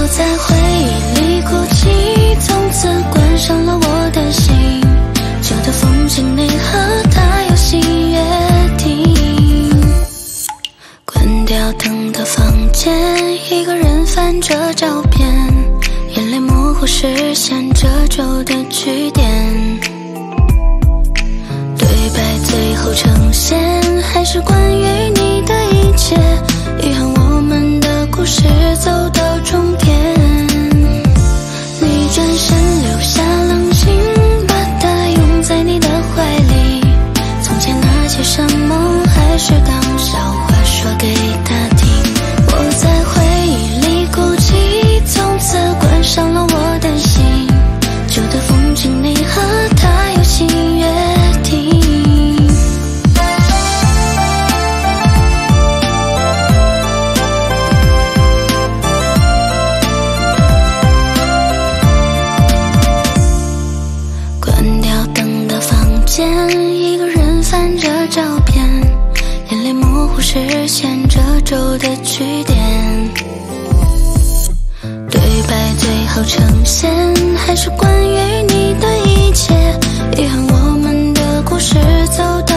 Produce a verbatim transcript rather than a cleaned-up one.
我在回忆里哭泣，从此关上了我的心。旧的风景里和他有新约定。关掉灯的房间，一个人翻着照片，眼泪模糊视线，褶皱的句点。对白最后呈现，还是关于你的一切。遗憾我们的故事走到终点。你转身留下冷清，把它拥在你的怀里。从前那些山盟还是当笑话说给他听。我在回忆里哭泣，从此关上了我的心。旧的风景里和他有新约定。关掉灯的房间，一个人翻着照片，眼泪模糊视线，褶皱的句点。对白最后呈现，还是关于你的一切。遗憾我们的故事走到